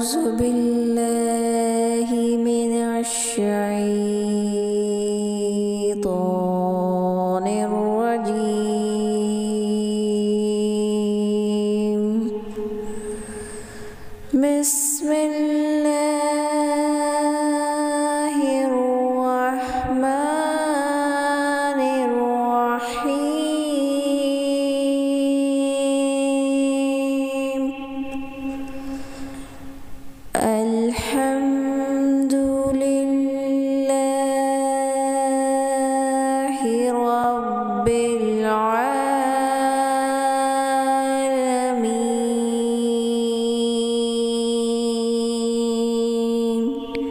أعوذ بالله من الشيطان الرجيم. بسم الله الرحمن الرحيم. الحمد لله رب العالمين.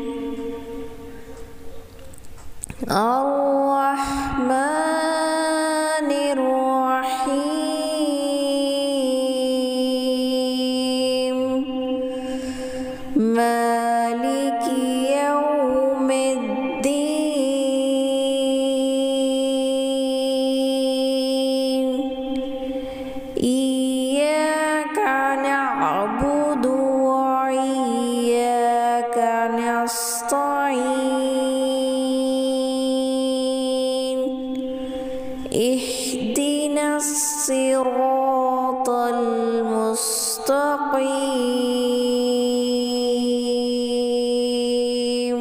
الرحمن الرحيم. مالك يوم الدين. إياك نعبد وإياك نستعين. اهدنا الصراط المستقيم.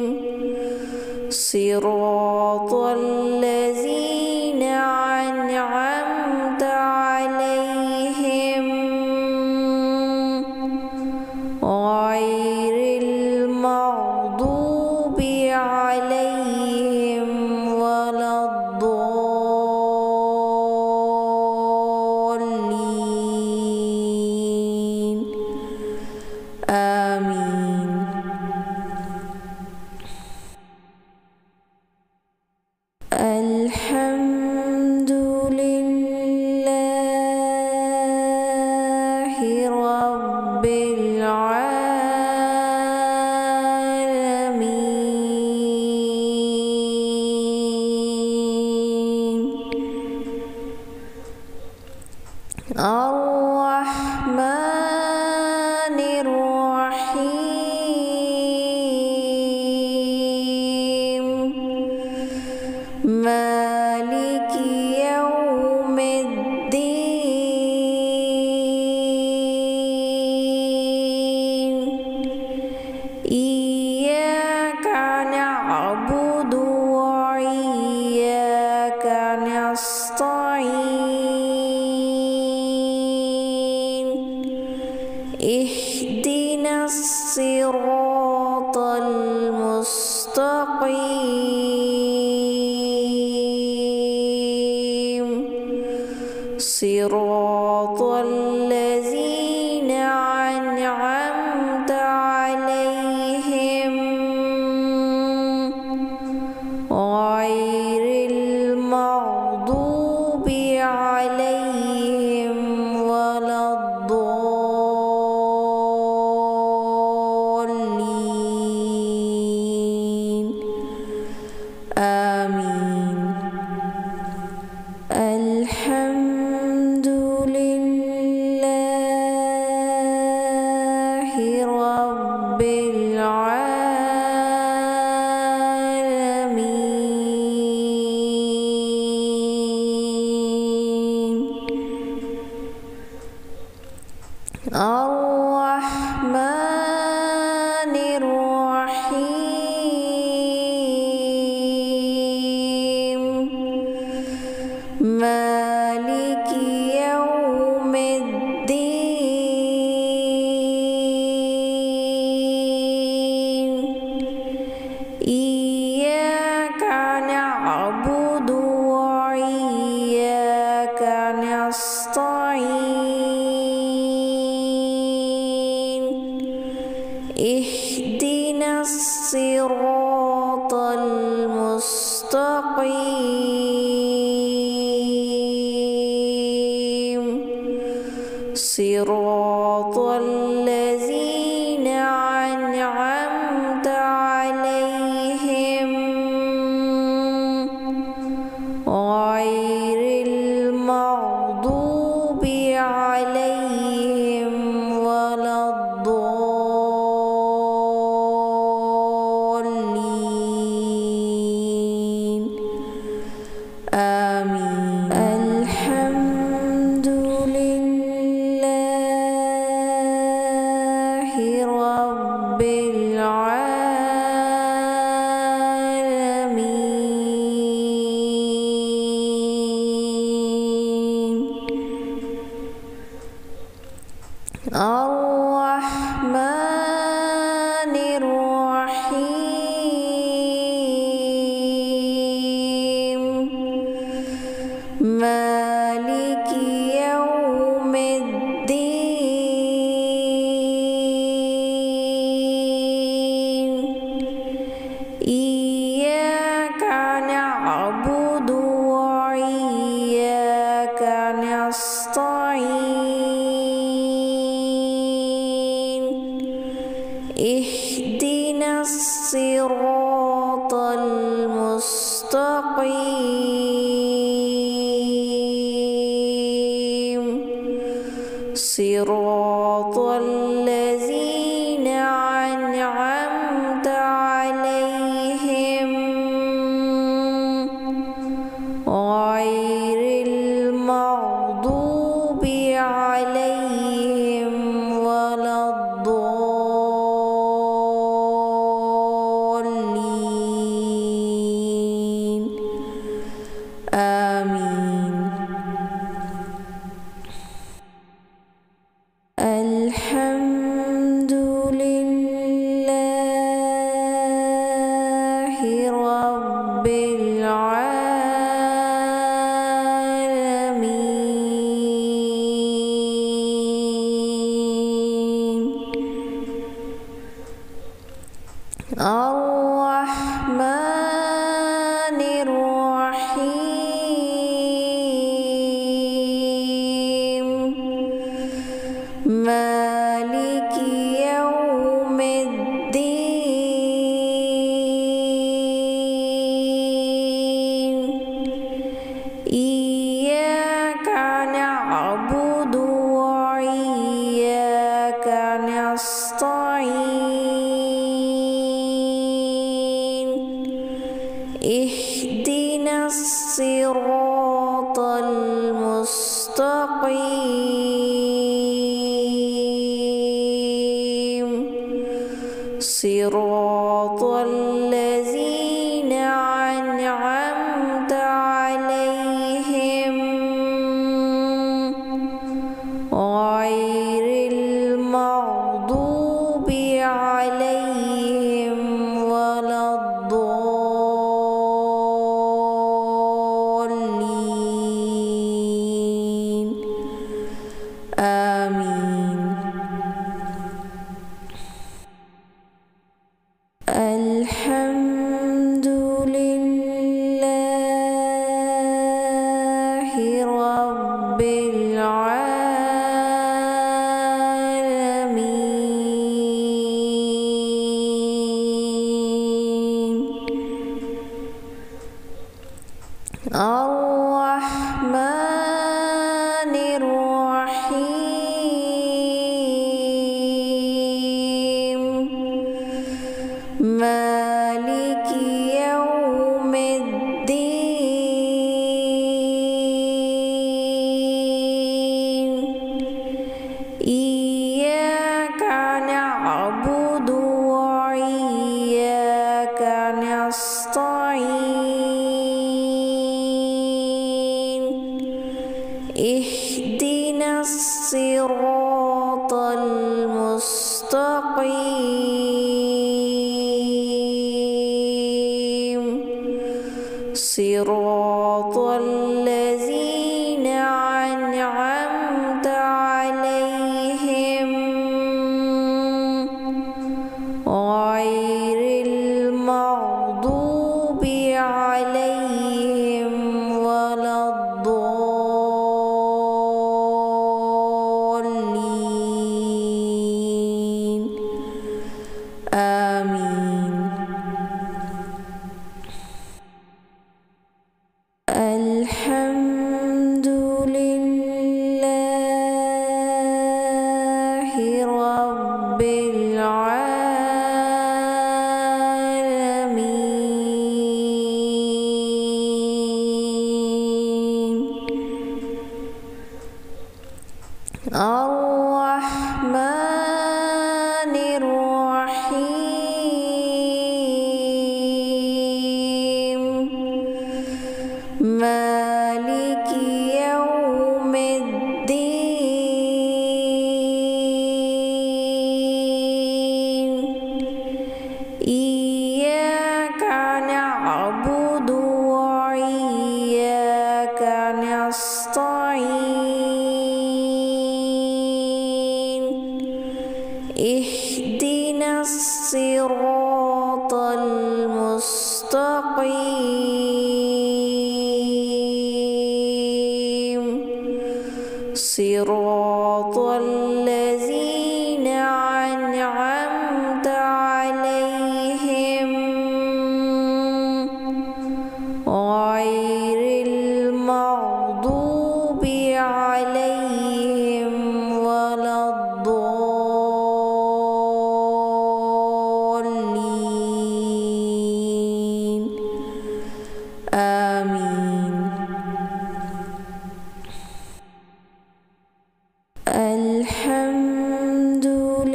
صراط الذين أنعمت عليهم غير المغضوب عليهم ولا الضالين. آمين. الحمد لله رب العالمين. الرحمن الرحيم. مالك يوم الدين. إياك نعبد وإياك نستعين. اهدنا الصراط المستقيم. صراط الذين أنعمت عليهم غير المغضوب عليهم ولا الضالين. آمين. الحمد لله رب العالمين. الرحمن الرحيم. مالك يوم الدين. إياك نعبد وإياك نستعين. اهدنا الصراط المستقيم. صراط الذين أنعمت عليهم غير المغضوب عليهم ولا الضالين. الرحمن الرحيم مالك يوم الدين إياك نعبد وإياك نستعين اهدنا الصراط المستقيم صراط الذين أنعمت عليهم غير المغضوب عليهم ولا الضالين آمين. الحمد لله رب العالمين الرحمن الرحيم مالك يوم الدين إياك نعبد وإياك نستعين اهدنا الصراط المستقيم صراط الذين أنعمت عليهم غير المغضوب عليهم ولا الضالين آمين. الحمد لله رب العالمين الرحمن الرحيم مالك يوم الدين إياك نعبد وإياك نستعين اهدنا الصراط المستقيم صراط الذين أنعمت عليهم غير المغضوب عليهم ولا الضالين آمين. الحمد لله رب العالمين الرحمن الرحيم مالك يوم الدين الصراط المستقيم صراط الذين أنعمت عليهم غير المغضوب عليهم ولا الضالين آمين. الحمد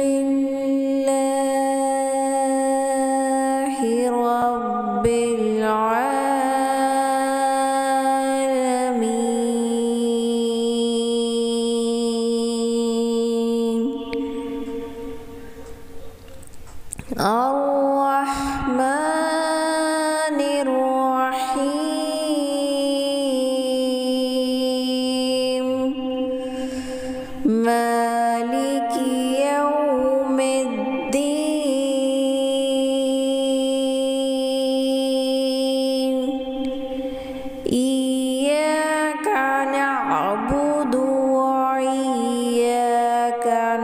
لله رب العالمين الرحمن الرحيم مالك يوم الدين إياك نعبد وإياك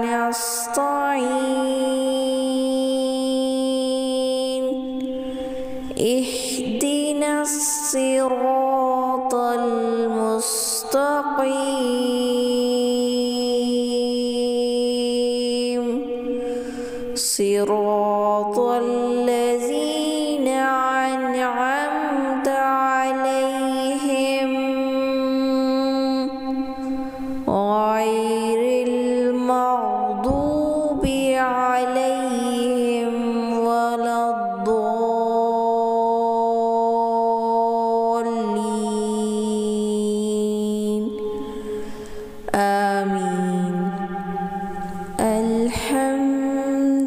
نستعين اهدنا الصراط المستقيم صراط الذين أنعمت عليهم غير المغضوب عليهم ولا الضالين آمين. الحمد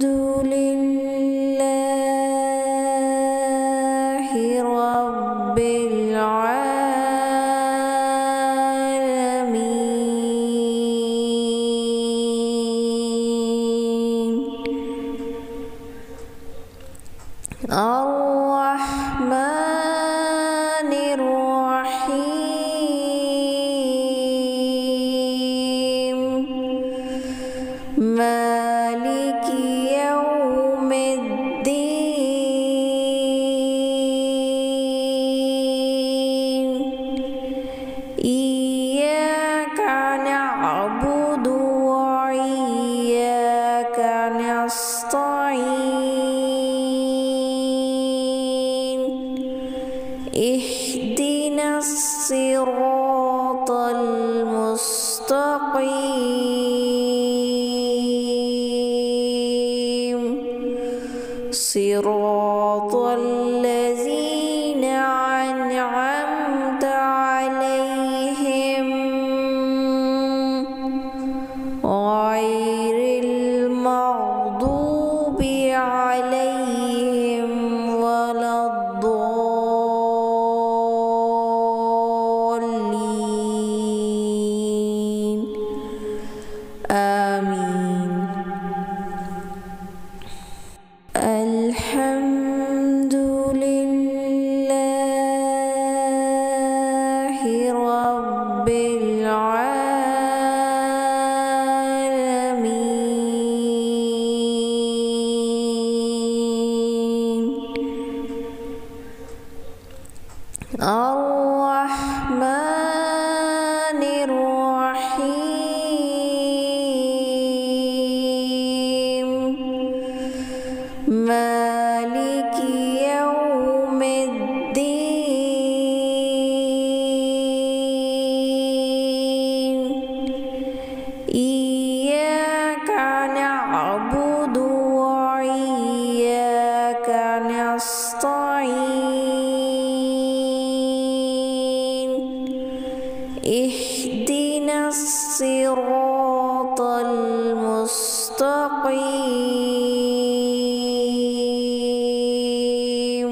لله رب العالمين الرحمن الرحيم مالك يوم الدين إياك نعبد وإياك نستعين اهدنا الصراط المستقيم صراط الذين أنعمت عليهم غير المغضوب عليهم ولا الضالين آمين. الحمد لله رب العالمين الرحمن الرحيم مالك يوم الدين إياك نعبد وإياك نستعين اهدنا الصراط المستقيم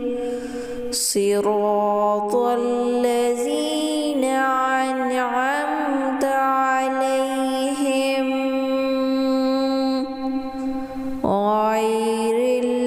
صراط الذين أنعمت عليهم غير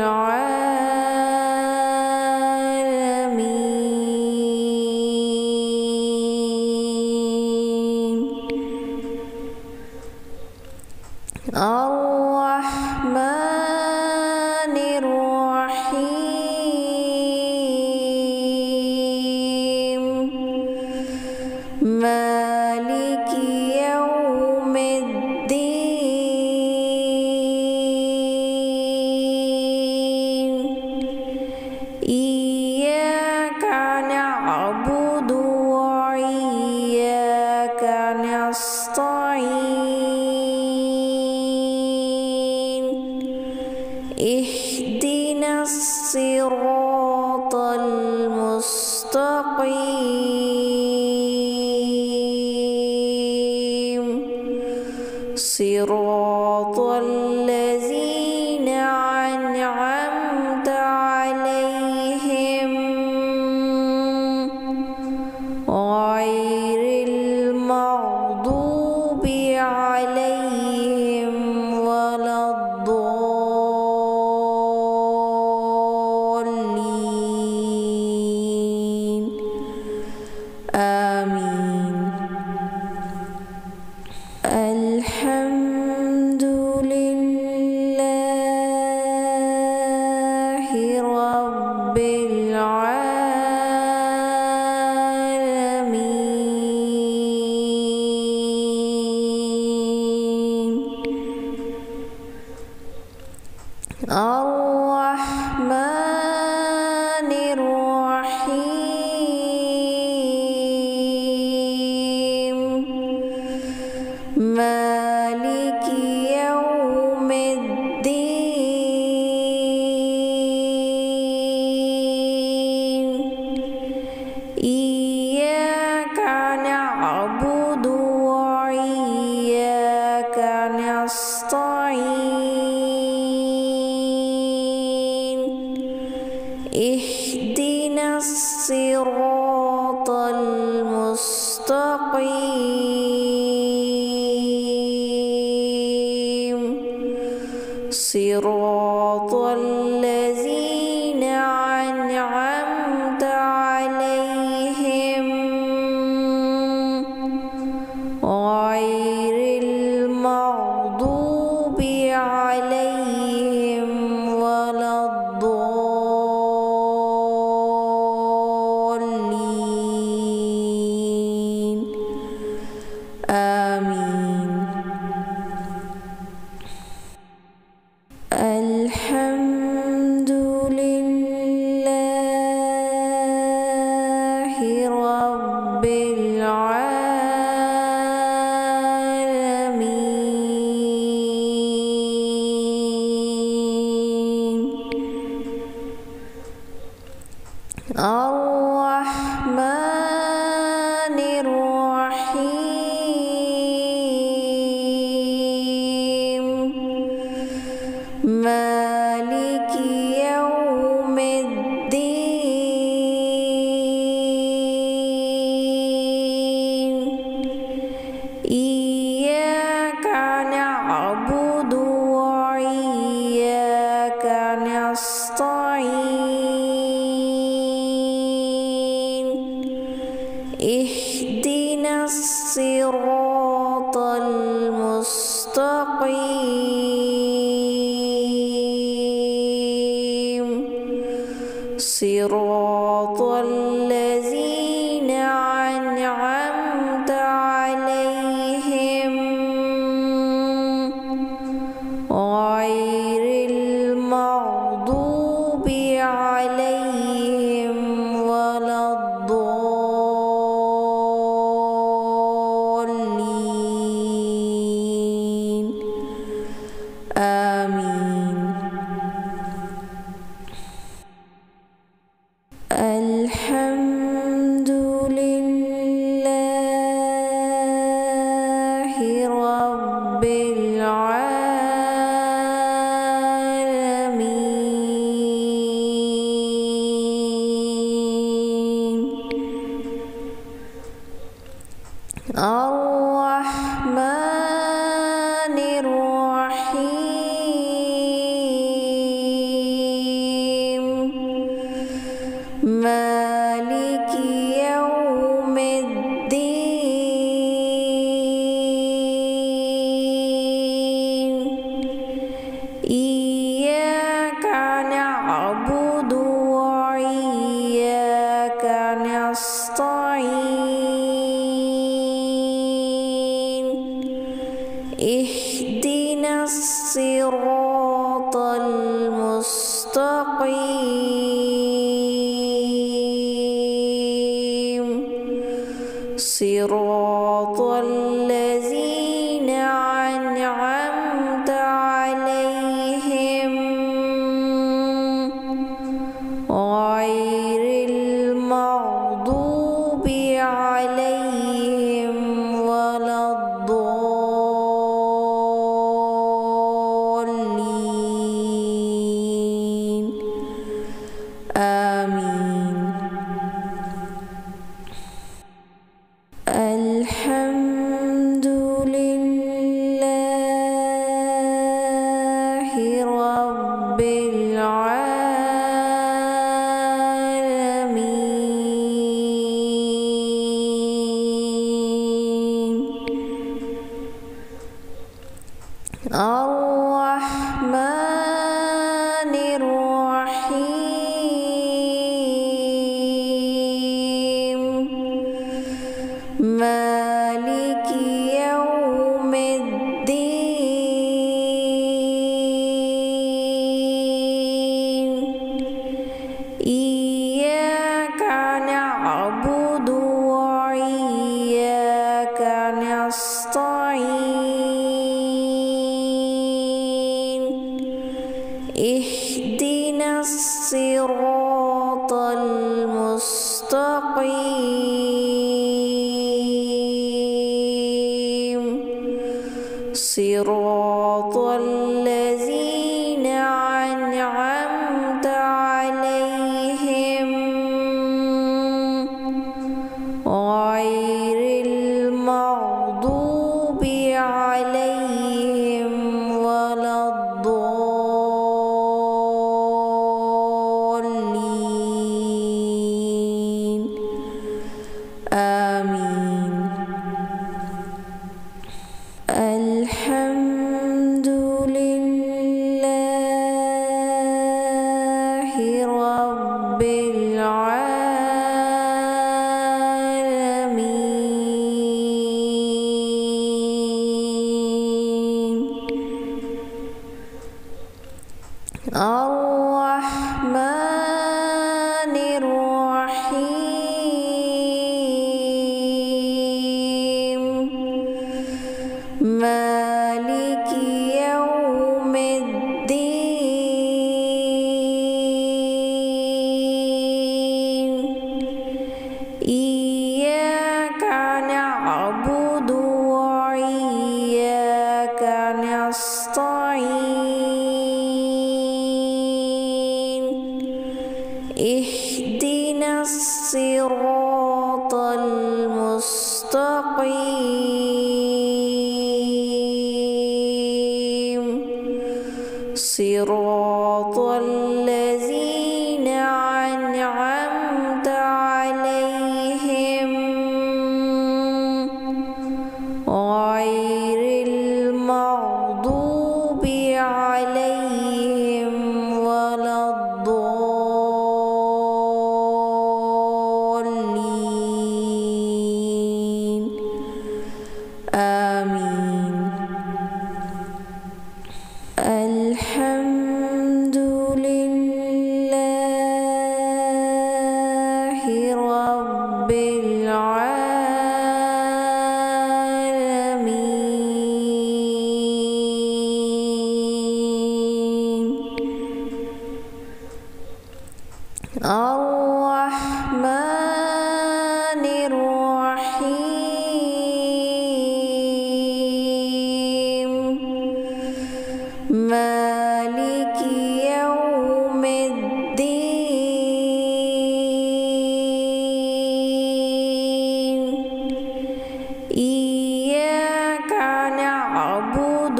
العالمين الرحمن الرحيم مالك يوم الدين إياك نعبد وإياك نستعين اهدنا الصراط المستقيم صراط الذين أنعمت عليهم غير المغضوب عليهم ولا الضالين آمين الحمد لله رب العالمين الرحمن الرحيم مالك يوم الدين إياك نعبد وإياك نستعين اهدنا الصراط المستقيم صراط الذين أنعمت عليهم غير المغضوب عليهم ولا الضالين آمين الحمد لله رب العالمين الرحمن الرحيم مالك يوم الدين إياك نعبد وإياك نستعين اهدنا الصراط المستقيم صراط الذين أنعمت عليهم غير المغضوب عليهم ولا الضالين آمين الحمد لله رب العالمين الرحمن الرحيم نعبد وإياك نستعين اهدنا الصراط المستقيم صراط الذين أنعمت عليهم غير المغضوب عليهم ولا الضالين آمين. الحمد لله رب العالمين الرحمن الرحيم مالك يوم الدين إياك نعبد وإياك نستعين اهدنا الصراط المستقيم صراط الذين أنعمت عليهم غير المغضوب عليهم ولا الضالين آمين. الحمد لله رب العالمين الرحمن الرحيم مالك يوم الدين إياك نعبد وإياك نستعين اهدنا الصراط المستقيم صراط الذين أنعمت عليهم غير المغضوب عليهم ولا الضالين آمين. الحمد لله رب العالمين الرحمن الرحيم مالك يوم الدين إياك نعبد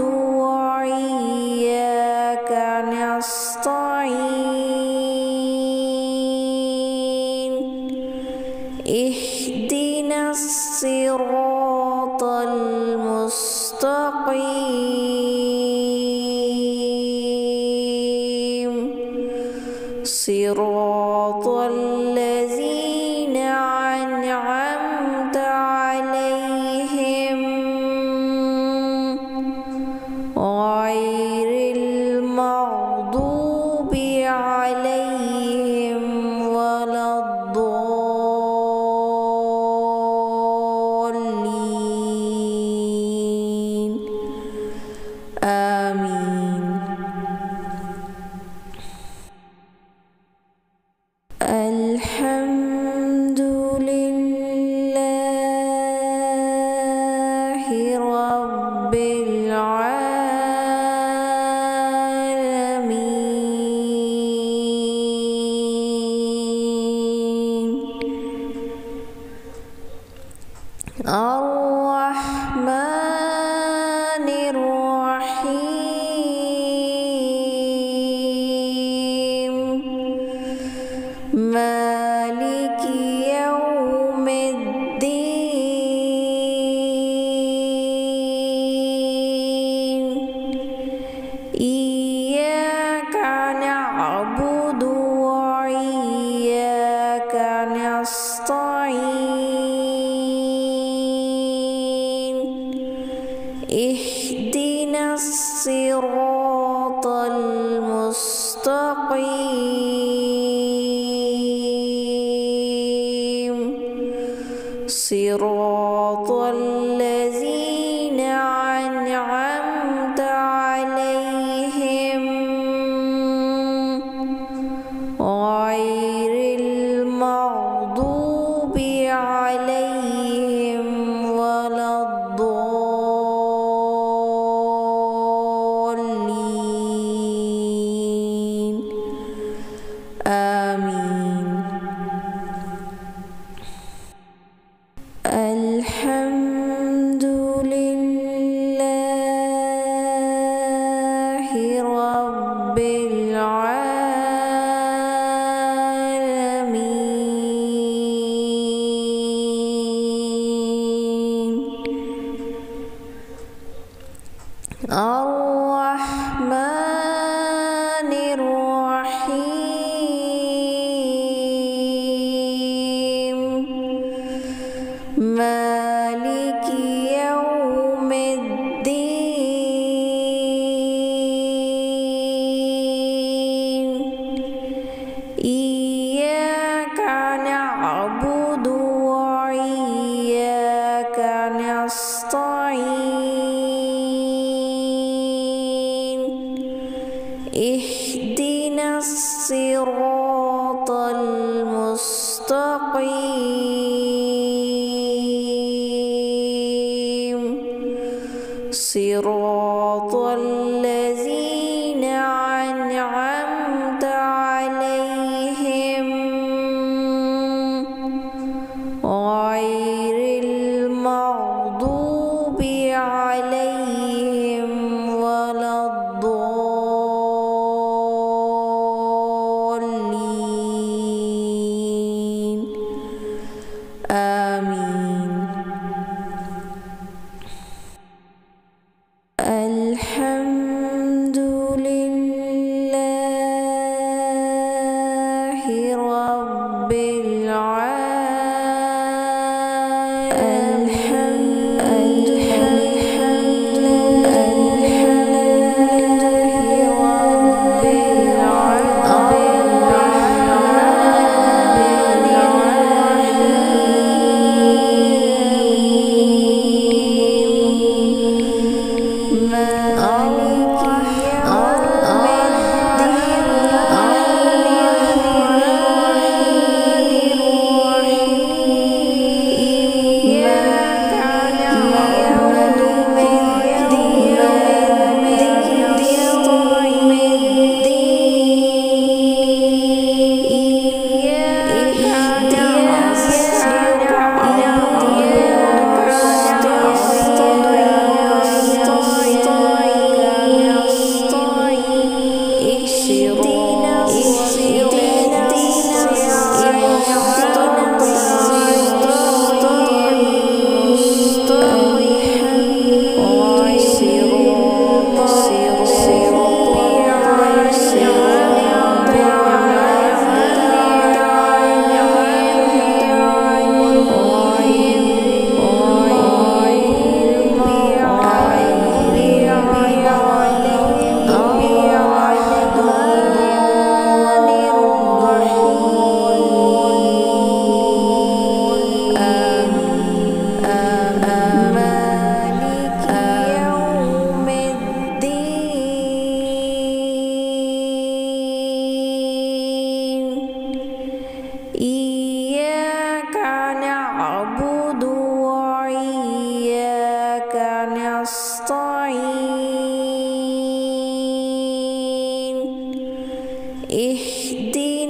وإياك نستعين اهدنا الصراط المستقيم صراط الذين أنعمت عليهم غير المغضوب عليهم ولا الضالين آمين. الحمد لله رب العالمين الرحمن الرحيم مالك يوم الدين إياك نعبد وإياك نستعين اهدنا الصراط المستقيم صراط الذين أنعمت عليهم غير المغضوب عليهم ولا الضالين آمين. الحمد لله رب العالمين الرحمن الرحيم مالك يوم الدين إياك نعبد وإياك نستعين اهدنا الصراط المستقيم صراط الذين أنعمت عليهم غير المغضوب عليهم ولا الضالين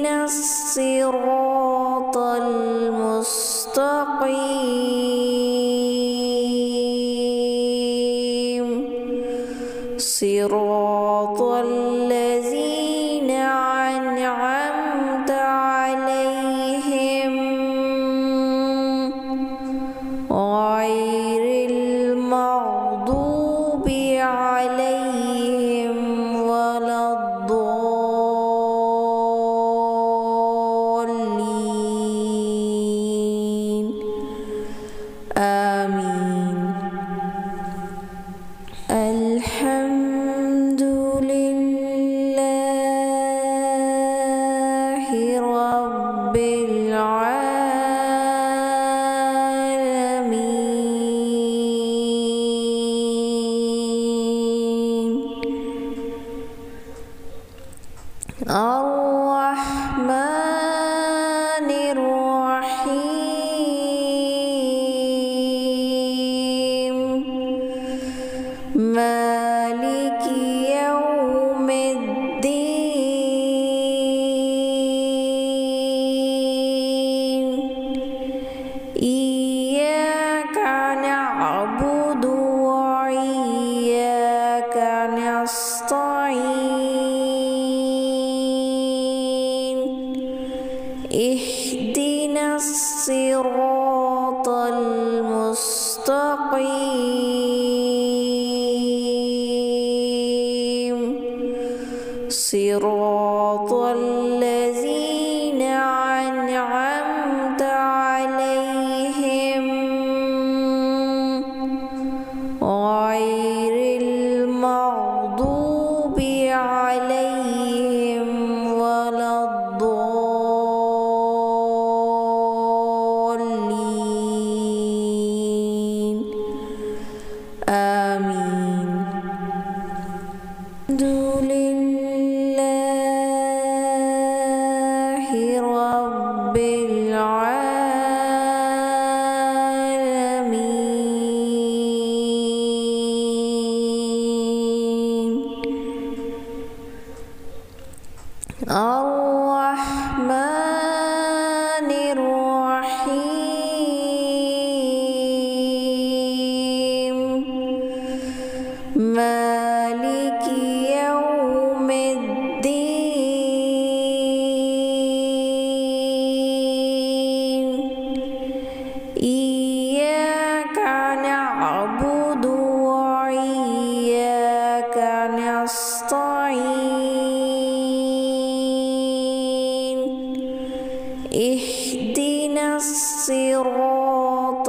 اهدنا الصراط المستقيم صراط الذين أنعمت عليهم غير المغضوب عليهم ولا الضالين آمين. الحمد لله رب العالمين الرحمن الرحيم مالك يوم الدين إياك نعبد وإياك نستعين اهدنا الصراط المستقيم صراط الذين أنعمت عليهم غير المغضوب عليهم ولا الضالين آمين. الحمد لله رب العالمين الرحمن الرحيم مالك يوم الدين إياك نعبد وإياك نستعين اهدنا الصراط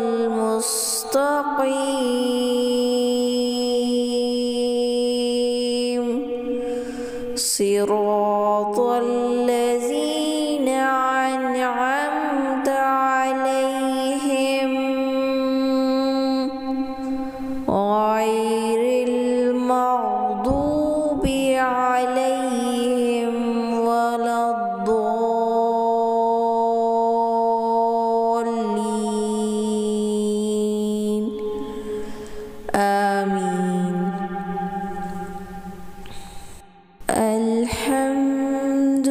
المستقيم صراط الذين أنعمت عليهم غير المغضوب عليهم ولا الضالين آمين. الحمد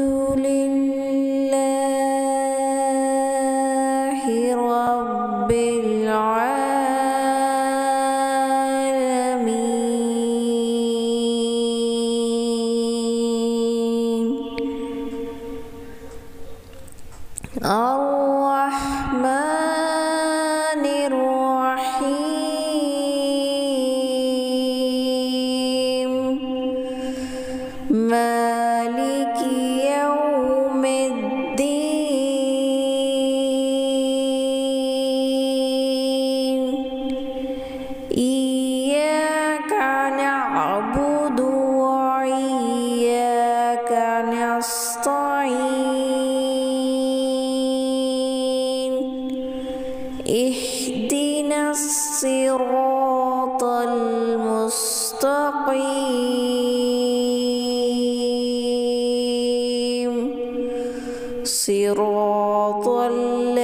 لله رب العالمين الرحمن الرحيم مالك يوم الدين إياك نعبد وإياك نستعين اهدنا الصراط المستقيم صراط